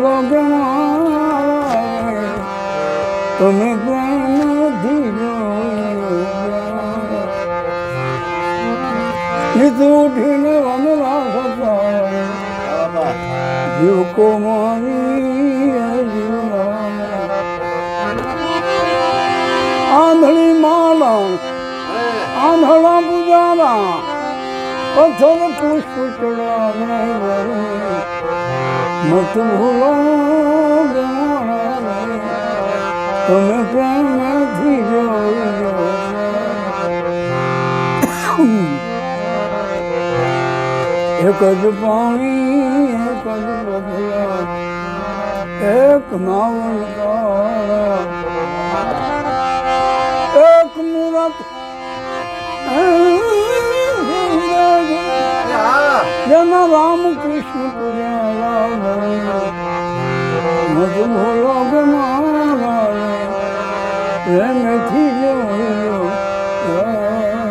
भूलो के मारे तुम्हें प्रेम धीरो नित उठीने वनरा सता जीव को मारी आंधड़ी माला आंधड़ा पुजारा पत्थर पुष्प चढ़ाने मत भूलो तुम्हें प्रेम धीरो एक पानी एक बदला एक नावल एक मूरत जना राम कृष्ण पुजारा मत भूलो के मारा प्रेम थी जो